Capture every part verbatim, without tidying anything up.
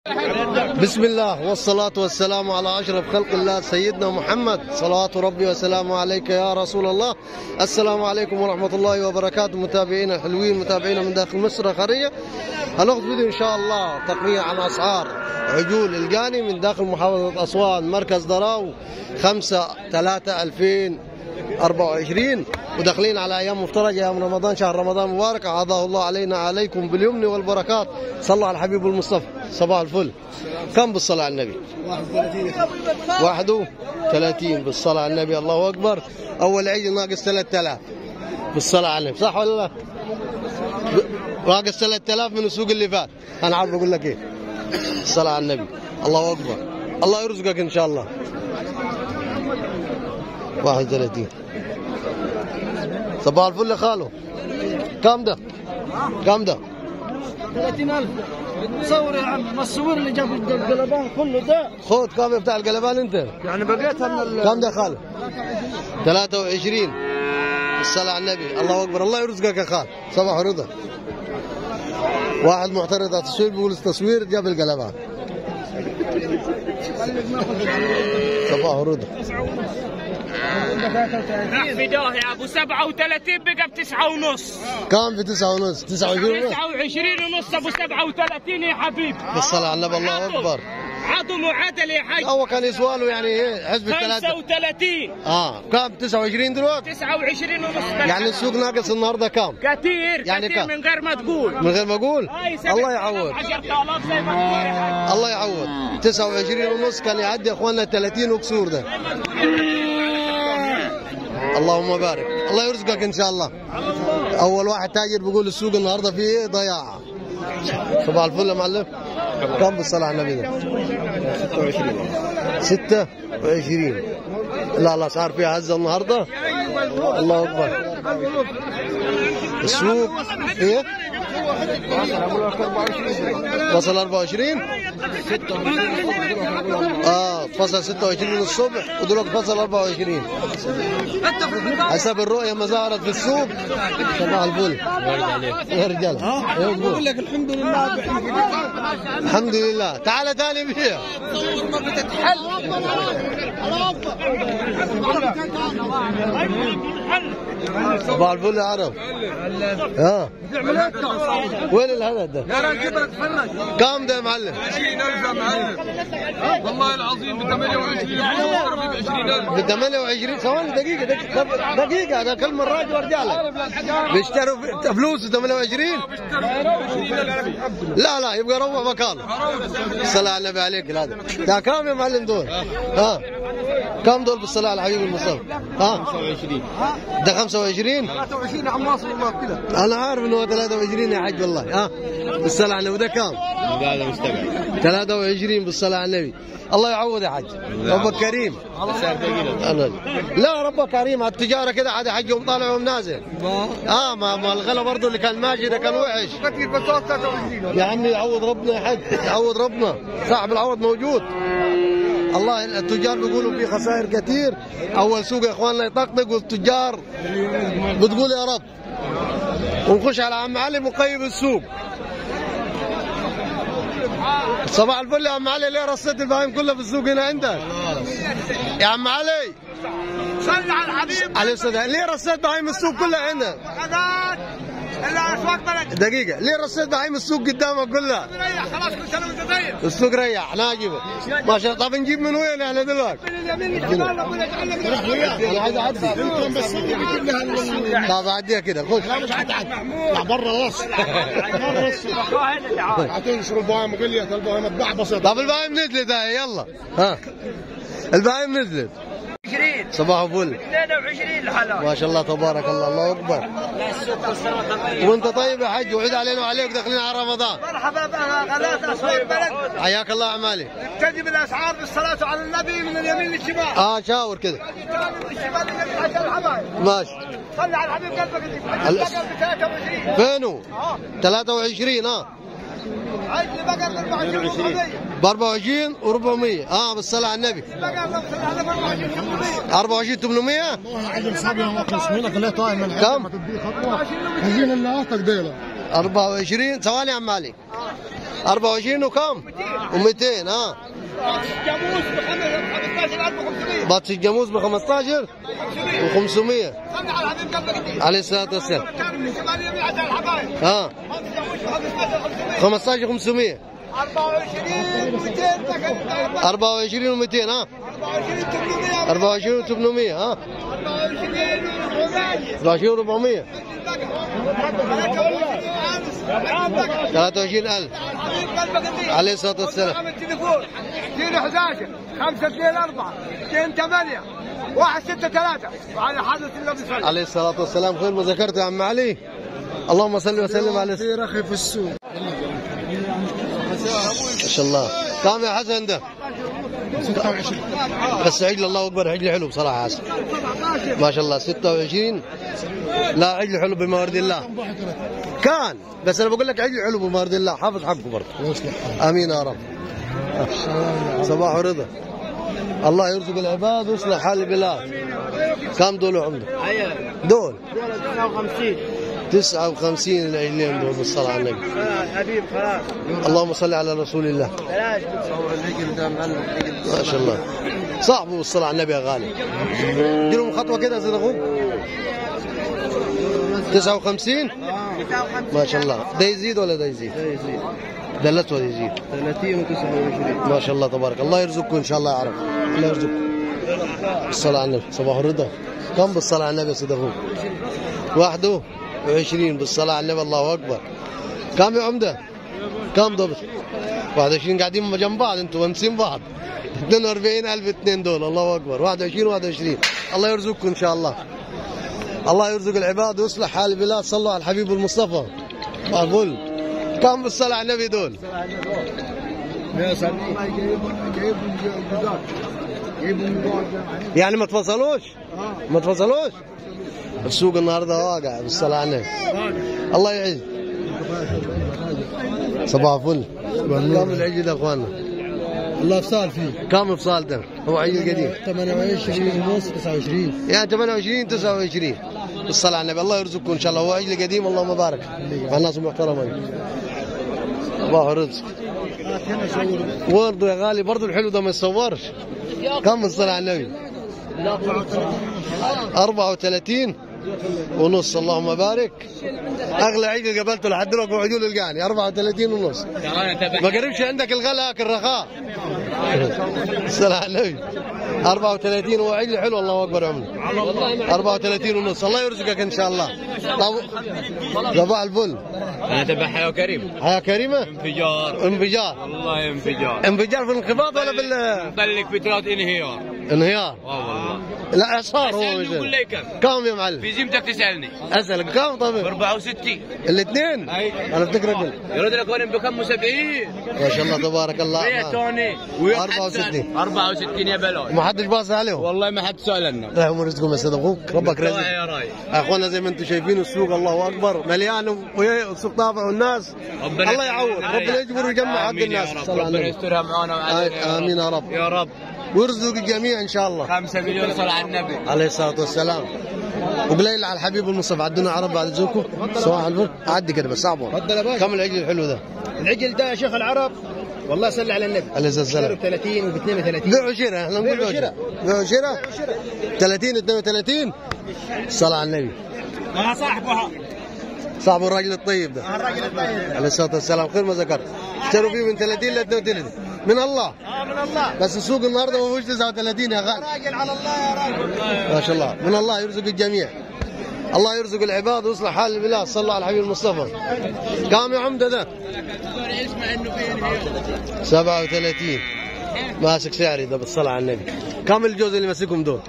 بسم الله والصلاة والسلام على أشرف خلق الله سيدنا محمد، صلوات ربي وسلامه عليك يا رسول الله. السلام عليكم ورحمة الله وبركاته. متابعينا الحلوين، متابعينا من داخل مصر الخيرية، هناخذ فيديو إن شاء الله تقرير عن أسعار عجول القاني من داخل محافظة أسوان، مركز ضراو، خمسة ثلاثة ألفين وأربعة وعشرين، وداخلين على أيام مفترجة، أيام رمضان، شهر رمضان مبارك، أعاده الله علينا عليكم باليمن والبركات. صلوا على الحبيب المصطفى. صباح الفل. كم بالصلاة على النبي؟ واحد وثلاثين بالصلاة على النبي. الله أكبر. أول عيد ناقص ثلاثة آلاف بالصلاة على النبي، صح ولا لا؟ ناقص ثلاثة آلاف من السوق اللي فات. أنا عارف أقول لك إيه. الصلاة على النبي. الله أكبر. الله يرزقك إن شاء الله. واحد وثلاثين. صباح الفل يا خالو. كم ده؟ كم ده؟ ثلاثين ألف. صور يا عم، ما الصور اللي جاب القلبان كله ده. خذ كم بتاع القلبان انت؟ يعني بقيتها من ال... كم ده خالو؟ ثلاثة وعشرين. الصلاة على النبي. الله أكبر. الله يرزقك يا خال. صباح رضا. واحد معترض على التصوير بيقول التصوير جاب القلبان. صباح رضا. راح في داهية يا ابو سبعة وثلاثين بقى بتسعة ونص. كم في تسعة ونص؟ تسعة وعشرين ونص؟ تسعة وعشرين ونص ابو سبعة وثلاثين يا حبيبي. بالصلاة على النبي. الله أكبر. عضو معادل يا حاج. هو كان يسوى له يعني ايه حسب الثلاثة. خمسة وثلاثين. اه كم؟ تسعة وعشرين دلوقتي؟ تسعة وعشرين ونص. يعني السوق ناقص النهارده كم؟ كثير يعني كثير كم؟ من غير ما تقول. من غير ما اقول؟ الله يعوض. عشرة آلاف زي ما تقول يا حاج. الله يعوض. تسعة وعشرين ونص كان يعدي يا اخواننا ثلاثين وكسور ده. اللهم بارك. الله يرزقك ان شاء الله. اول واحد تاجر بيقول السوق النهارده فيه ايه ضياع. صباح الفل يا معلم. كم بالصلاة على النبي ده؟ ستة وعشرين. ستة وعشرين. لا الاسعار فيها هزه النهارده. الله اكبر. السوق ايه؟ فصل أربعة وعشرين. اه فصل ستة وعشرين الصبح ودلوقتي فصل أربعة وعشرين حسب الرؤيه ما ظهرت في السوق. صباح الفل يا رجال. بقول لك الحمد لله. الحمد لله. تعال تاني بيها. صباح الفل يا عرب. ها وين الهدد ده؟ يا راجل كبرك فلك. كم ده يا معلم؟ عشرين ألف يا معلم. والله العظيم ب ثمانية وعشرين. ب عشرين ألف. ب ثمانية وعشرين. ثواني دقيقة دقيقة دقيقة ده كل مرة راجل ورجع لك. بيشتروا فلوس ثمانية وعشرين؟ لا لا يبقى روح مكانه. الصلاة على النبي عليك هذا. ده كم يا معلم دول؟ ها كم دول بالصلاة على الحبيب المصطفى؟ ها خمسة وعشرين. ده خمسة وعشرين؟ ثلاثة وعشرين يا عم ناصر والله كده. أنا عارف إنه ثلاثة وعشرين يا حاج والله. ها بالصلاة على النبي. ده كم؟ هذا مستبعد. ثلاثة وعشرين بالصلاة على النبي. الله يعوض يا حاج. ربك كريم. أنا لا ربك كريم. على التجارة كده عاد حج يوم طالع ويوم نازل. اه ما ما الغلا برضه اللي كان ماشي ده كان وحش. يا عمي يعوض ربنا يا حج. يعوض ربنا. صاحب العوض موجود. الله التجار بيقولوا في خسائر كثير. اول سوق يا اخواننا يطقطق والتجار بتقول يا رب. ونخش على عم علي مقيم السوق. صباح الفل يا عم علي. ليه رصيت البهايم كلها في السوق هنا عندك؟ يا عم علي صل على الحبيب. عليه الصلاة. ليه رصيت بهايم السوق كلها هنا؟ الا اسواق بلد. دقيقة. ليه رصيت بهايم السوق قدامك كلها؟ ريح خلاص كل سنه وانت طيب. السوق ريح ناجبه ما شاء الله. طب نجيب من وين احنا دلوقتي؟ انا عايز اعدي. طب اعديها كده. خش. لا مش هتعدي. لا برا الرص. هتنشر البهايم قلية البهايم تباع بسيطة. طب البهايم نزلت هاي يلا. ها البهايم نزلت. عشرين. صباح الفل. اثنين وعشرين الحلال. ما شاء الله تبارك الله. الله اكبر. وانت طيب يا حج. وعيد علينا وعليك داخلين على رمضان. مرحبا بغلات اسواق بلد. حياك الله عمالي. تجب الاسعار بالصلاة على النبي من اليمين للشمال. اه شاور كده. الشمال اللي الحبايب. ماشي. صلي على الحبيب قلبك. الأس... ثلاثة وعشرين. فينه؟ ثلاثة وعشرين. اه عيد اللي بقى أربعة وعشرين. ب أربعة وعشرين وأربعمية. اه بالصلاة على النبي. أربعة وعشرين ثمانمية. عجل صبي ما قسمينك ليه طايم من كم؟ تدي خطوه عايزين اللي اعطك ديله. أربعة وعشرين. ثواني يا عم علي. أربعة وعشرين وكم؟ ومئتين ها. الجاموس ب خمسطاشر ألف وخمسمية. بطش الجاموس ب خمسطاشر وخمسمية. عليه الصلاة والسلام. ها. خمسطاشر وخمسمية. أربعة وعشرين ومئتين. أربعة وعشرين ومئتين ها. أربعة وعشرين وثمانمية. أربعة وعشرين وثمانمية ها. أربعة وعشرين وأربعمية. ثلاثة وعشرين ألف. عليه الصلاة والسلام. اثنين أحد عشر خمسة اثنين أربعة اثنين ثمانية واحد ستة ثلاثة وعلى حضرة النبي صلى الله عليه وسلم عليه الصلاة والسلام. خير ما ذكرت يا عم علي. اللهم صل وسلم على في رخي في السوق. ما شاء الله. كم يا حسن ده؟ ستة وعشرين. بس عجل الله اكبر، عجل حلو بصراحه حسن ما شاء الله. ستة وعشرين. لا عجل حلو بموارد الله كان، بس انا بقول لك عجل حلو بموارد الله. حافظ حقه برضه. امين يا رب. صباح ورضا. الله يرزق العباد ويصلح حال البلاد. كم دول عمده؟ دول تسعة وخمسين. تسعة وخمسين العجلين دول بالصلاة على النبي. حبيب خلاص. اللهم صل على رسول الله. ما شاء الله. صاحبه بالصلاة على النبي يا غالي. اديلهم خطوة كده زي اخوك. تسعة وخمسين. ما شاء الله. ده يزيد ولا ده يزيد؟ ده يزيد. ده الاسود يزيد. ثلاثين وتسعة وعشرين. ما شاء الله تبارك الله. يرزقكم ان شاء الله. يعرف الله يرزقكم. بالصلاة على النبي. صباح الرضا. كم بالصلاة على النبي يا سيد اخوك؟ واحد وعشرين بالصلاة على النبي. الله اكبر. كم يا عمده؟ كم ضبط؟ واحد وعشرين. قاعدين جنب بعض انتوا ونسين بعض. اثنين وأربعين ألف اثنين دول. الله اكبر. واحد وعشرين واحد وعشرين. الله يرزقكم ان شاء الله. الله يرزق العباد ويصلح حال البلاد. صلوا على الحبيب المصطفى. اقول كم بالصلاة على النبي دول؟ يعني ما تفصلوش؟ ما تفصلوش؟ السوق النهارده واقع بالصلاة على النبي. الله يعز. صباح فل. كم العجل ده اخواننا؟ الله افصال فيه. كم افصال ده؟ هو عجل قديم. ثمانية وعشرين ونص تسعة وعشرين. يعني ثمانية وعشرين تسعة وعشرين بالصلاة على النبي. الله يرزقكم ان شاء الله. هو عجل قديم. اللهم بارك على الناس المحترمة. صباح الرزق. برضه يا غالي برضه الحلو ده ما يتصورش. كم الصلاة على النبي؟ أربعة وثلاثين ونص. اللهم بارك. اغلى عيد قبلته لحد دلوقتي وعدوا القاني أربعة وثلاثين ونص. ما قربش عندك الغلا الرخاء. الصلاة على النبي. أربعة وثلاثين هو عيد حلو. الله اكبر عمري. أربعة وثلاثين ونص. الله يرزقك ان شاء الله. صباح الفل. انا تبع حياه كريمه. حياه كريمه. انفجار. انفجار. والله انفجار. انفجار في الانخفاض ولا بال مطلق فترات انهيار. انهيار. والله لا اعصار. هو اسالني وقول لي كم. كم يا معلم؟ في زمتك تسالني. اسالك كم طيب؟ أربعة وستين. الاثنين؟ اي انا افتكر اقول يرد لك وين بكم سبعين. ما شاء الله تبارك الله. يا توني. أربعة وستين. أربعة وستين يا بلال. ما حدش باص عليهم. والله ما حد سالنا. لا هم رزقهم يا سيد اخوك. ربك رزق يا راي. اخوانا زي ما انتم شايفين السوق الله اكبر مليان والسوق طافع والناس. الله يعوض. ربنا يجبر ويجمع حق الناس. ربنا يسترها معنا وعلينا. امين يا رب. يا رب. ويرزق الجميع ان شاء الله. خمسة مليون صلاة على النبي عليه الصلاة والسلام. وقليل على الحبيب المصطفى. عدونا عرب بعد ذوقكم. صباح الفل. عدي كده بس صعبوا. تفضل يا باشا. كم العجل الحلو ده؟ العجل ده يا شيخ العرب والله صلى على النبي. عليه الصلاة والسلام. ب ثلاثين وب اثنين وثلاثين. بيع وشراء. احنا نقول بيع وشراء. بيع وشراء. ثلاثين اثنين وثلاثين. الصلاة على النبي. ما صاحبها. صاحب الراجل الطيب ده. الراجل الطيب. عليه الصلاة والسلام. خير ما ذكرت. اشتروا فيه من ثلاثين ل اثنين وثلاثين. من الله. اه من الله. بس السوق النهارده ما فيهوش تسعة وثلاثين يا غالي. راجل على الله يا راجل. ما شاء الله. من الله يرزق الجميع. الله يرزق العباد ويصلح حال البلاد. صلى على الحبيب المصطفى. كم يا عمده ده؟ سبعة وثلاثين. ماسك سعري ده بالصلاة على النبي. كم الجوز اللي ماسكهم دول؟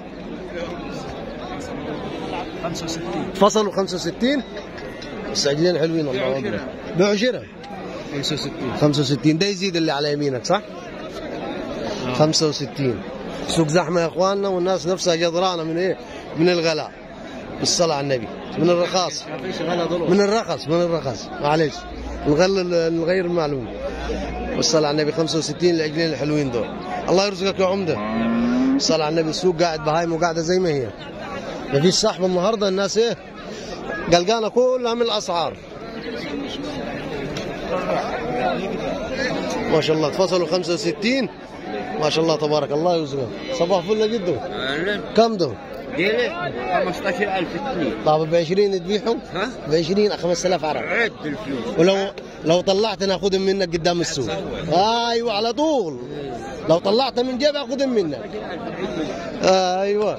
خمسة وستين. فصلوا خمسة وستين. السعجلين حلوين الله اكبر. بيع وشراء. خمسة وستين. خمسة وستين. ده يزيد اللي على يمينك صح؟ خمسة وستين. سوق زحمه يا اخواننا والناس نفسها جدرانه من ايه؟ من الغلاء. بالصلاة على النبي. من الرخاص. من الرخص من الرخص معليش. نغل الغير المعلوم. والصلاة على النبي. خمسة وستين العجلين الحلوين دول. الله يرزقك يا عمده. الصلاة على النبي. السوق قاعد بهايم وقاعده زي ما هي. ما فيش سحب النهارده. الناس ايه؟ قلقانه كلها من الاسعار. ما شاء الله تفصلوا خمسة وستين. ما شاء الله تبارك الله يرزقهم. صباح فل جدو. كم دول؟ خمسطعش ألف اثنين. طب ب عشرين تبيعهم؟ ها؟ ب عشرين خمسة آلاف عرب. عد الفلوس. ولو لو طلعت ناخذهم منك قدام السوق. ايوه على طول. لو طلعت من جيبي اخذهم منك. ايوه.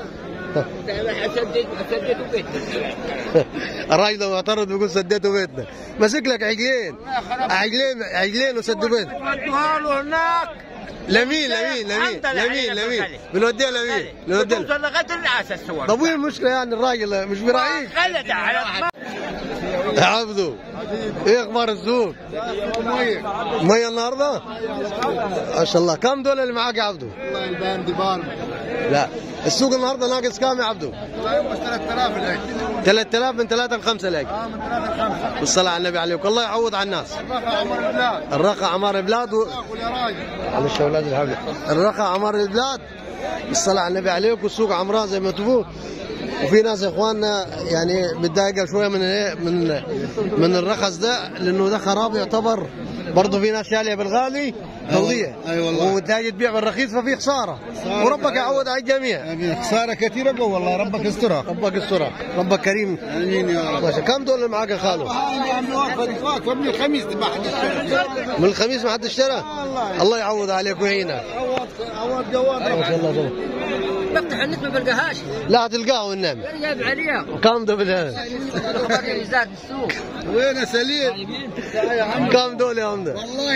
اسدد اسدد بيتنا. الراجل معترض بيقول سديته بيتنا. ماسك لك عجلين. عجلين عجلين وسدوا بيتنا. ودوها له هناك. لمين لمين لمين لمين لمين بنوديها لمين بنوديها توصل لغايه الناس الصور. طب وين المشكله يعني الراجل مش براعيك خلد على يا عبدو. ايه اخبار السوق؟ ميه النهارده؟ ما شاء الله. كم دول اللي معاك يا عبدو؟ والله البان دبار. لا السوق النهارده ناقص كام يا عبدو؟ والله ثلاثة آلاف العيد. ثلاثة آلاف من ثلاثة ل خمسة لاقي. اه من ثلاثة لخمسة. والصلاة على النبي عليك الله يعوض على الناس. الرقع عمر البلاد. الرقع عمار البلاد و... يا راجل. معلش يا اولاد الحبيب. الرقع عمار البلاد. الصلاة على النبي عليك والسوق عمران زي ما تشوفوا. وفي ناس يا اخواننا يعني متضايقه شويه من ايه من من الرخص ده لانه ده خراب يعتبر. برضه في ناس شاليه بالغالي توضيع. اي والله. وتلاقي تبيع بالرخيص ففي خساره. وربك يعوض على الجميع. امين. خساره كثيره والله ربك يسترها. ربك يسترها. ربك كريم. امين يا رب. ماشي. كم دول اللي معاك يا خالو؟ هاي يا عمي واقفه واقفه من الخميس ما حد اشترى. من الخميس ما حد اشترى؟ الله يعوض عليك ويعينك. عوض عوض جواد. ما شاء الله جميل. بفتح النت ما بلقاهاش. لا تلقاه والنعم. جايب عليها. كم دول بالهنا؟ زاد السوق. وين يا سليم؟ كم دول يا عمده؟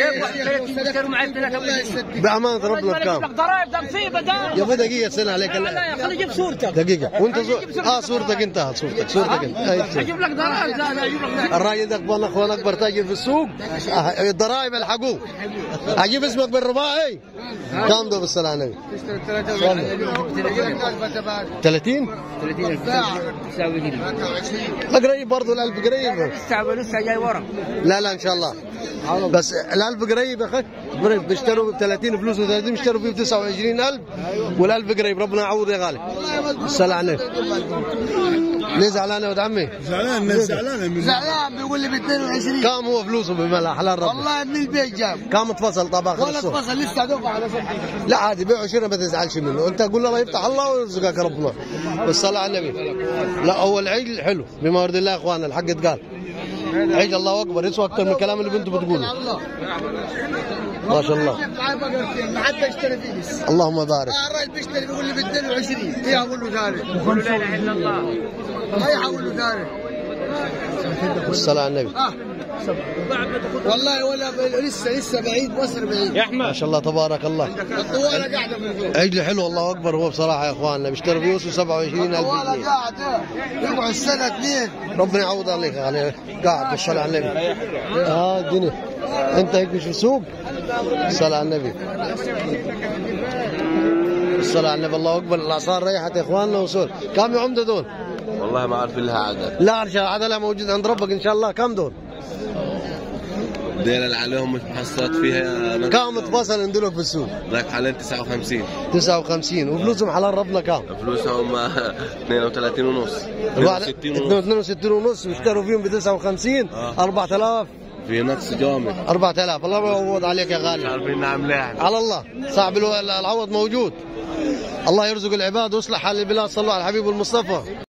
بأمانة ربنا بكام؟ ضرائب ده مصيبه ده. يا ابوي دقيقة استنى عليك. لا خلي يجيب صورتك. دقيقة وانت صور... اه صورتك انت صورتك صورتك انت. اجيب لك ضرائب لا اجيب لك. الراجل ده اخوان اخوان اكبر تاجر في السوق. آه الضرائب الحقوه. اجيب اسمك بالرباعي. كم دول بالصلاة على النبي؟ ثلاثين؟ ثلاثين تساوي دي. قريب برضه الألف قريب. لسه لسه جاي ورا. لا لا ان شاء الله. بس الألف قريب يا اخي. قريب بيشتروا ب ثلاثين فلوس و30 بيشتروا فيه ب تسعة وعشرين ألف والألف قريب. ربنا يعوض يا غالي. الصلاة على النبي. ليه زعلان يا ولد عمي؟ زعلان الناس زعلانه. زعلان بيقول لي ب اثنين وعشرين. كم هو فلوسه بملا حلال ربنا؟ والله ابن البيت جاب. كم اتفصل طب اخر ولا الصبح؟ اتفصل لسه دفع على صبحي. لا عادي بيع وشراء ما تزعلش منه. انت قول الله يفتح الله ويرزقك ربنا. والصلاة على النبي. لا هو العجل حلو بما يرضي الله يا اخوانا. الحق اتقال. عجل الله اكبر يسوى اكثر من الكلام اللي انتم بتقولوا. ما شاء الله. ما حد يشتري فيه لسه. اللهم بارك. الراجل بيشتري بيقول لي ب اثنين وعشرين. ايه اقول له ثاني؟ قولوا لا اله الا الله. ايه اقول له ثاني؟ الصلاة على النبي. والله ولا لسه لسه بعيد مصر بعيد. يا احمد ما شاء الله تبارك الله. الطوالة قاعدة في الفوق. عجل حلو الله اكبر. هو بصراحة يا اخواننا بيشتري فيه سبعة وعشرين ألف الطوالة جنيه. قاعدة يقعد سنة اثنين. ربنا يعوض عليك يعني. قاعد بالصلاة على النبي. اه الدنيا. انت هيك مش في السوق؟ الصلاة على النبي. الصلاة على النبي. الله اكبر. الاسعار ريحت يا اخواننا وصول. كم يا عمده دول؟ والله ما عارف لها عدد. لا عرش عدلها موجود عند ربك ان شاء الله. كم دول؟ ديل اللي عليهم مش محصلات فيها. كم اتفصل عندك في السوق؟ ذاك حاليا تسعة وخمسين. تسعة وخمسين وفلوسهم حلال ربنا كم؟ فلوسهم اثنين وثلاثين ونص. اثنين وستين ونص بيشتروا فيهم ب تسعة وخمسين. أربعة آلاف. في نقص جامد. أربعة آلاف. الله يعوض عليك يا غالي. عارفين نعمل ايه. على الله صعب العوض موجود. الله يرزق العباد ويصلح حال البلاد. صلوا على الحبيب المصطفى.